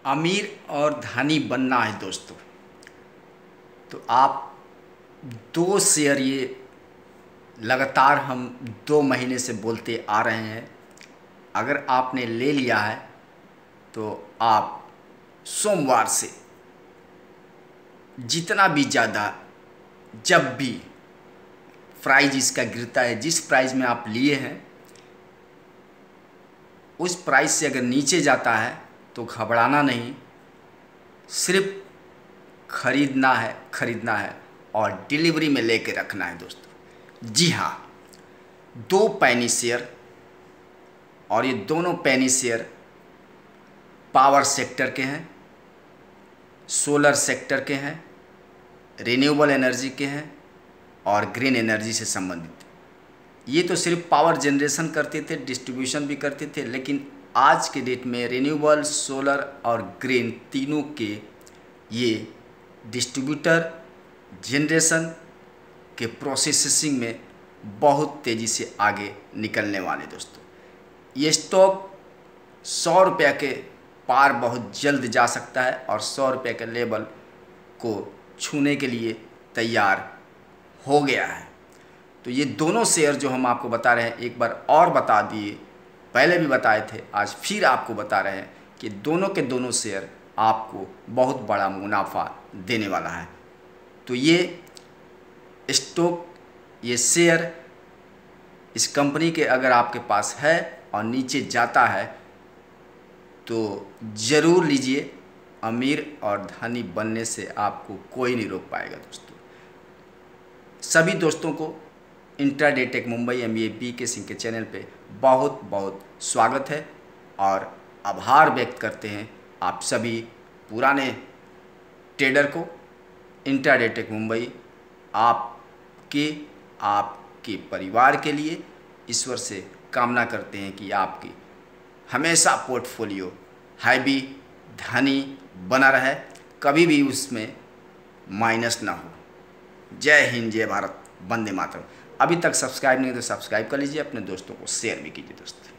अमीर और धनी बनना है दोस्तों, तो आप दो शेयर ये लगातार हम 2 महीने से बोलते आ रहे हैं। अगर आपने ले लिया है तो आप सोमवार से जितना भी ज़्यादा, जब भी प्राइस इसका गिरता है, जिस प्राइस में आप लिए हैं उस प्राइस से अगर नीचे जाता है तो घबराना नहीं, सिर्फ खरीदना है और डिलीवरी में लेके रखना है दोस्तों। जी हाँ, 2 पैनी शेयर, और ये दोनों पैनी शेयर पावर सेक्टर के हैं, सोलर सेक्टर के हैं, रिन्यूएबल एनर्जी के हैं और ग्रीन एनर्जी से संबंधित। ये तो सिर्फ पावर जनरेशन करते थे, डिस्ट्रीब्यूशन भी करते थे, लेकिन आज के डेट में रिन्यूएबल, सोलर और ग्रीन तीनों के ये डिस्ट्रीब्यूटर जनरेशन के प्रोसेसिंग में बहुत तेज़ी से आगे निकलने वाले दोस्तों। ये स्टॉक 100 रुपये के पार बहुत जल्द जा सकता है और 100 रुपये के लेवल को छूने के लिए तैयार हो गया है। तो ये दोनों शेयर जो हम आपको बता रहे हैं, एक बार और बता दिए, पहले भी बताए थे, आज फिर आपको बता रहे हैं कि दोनों के दोनों शेयर आपको बहुत बड़ा मुनाफा देने वाला है। तो ये स्टॉक, ये शेयर इस कंपनी के अगर आपके पास है और नीचे जाता है तो ज़रूर लीजिए। अमीर और धनी बनने से आपको कोई नहीं रोक पाएगा दोस्तों। सभी दोस्तों को intraday tech Mumbai MBA BK Singh के चैनल पे बहुत बहुत स्वागत है और आभार व्यक्त करते हैं आप सभी पुराने ट्रेडर को। इंट्राडे टेक मुंबई आपके परिवार के लिए ईश्वर से कामना करते हैं कि आपकी हमेशा पोर्टफोलियो हैवी धनी बना रहे, कभी भी उसमें माइनस ना हो। जय हिंद, जय भारत, वंदे मातरम। अभी तक सब्सक्राइब नहीं तो सब्सक्राइब कर लीजिए, अपने दोस्तों को शेयर भी कीजिए दोस्तों।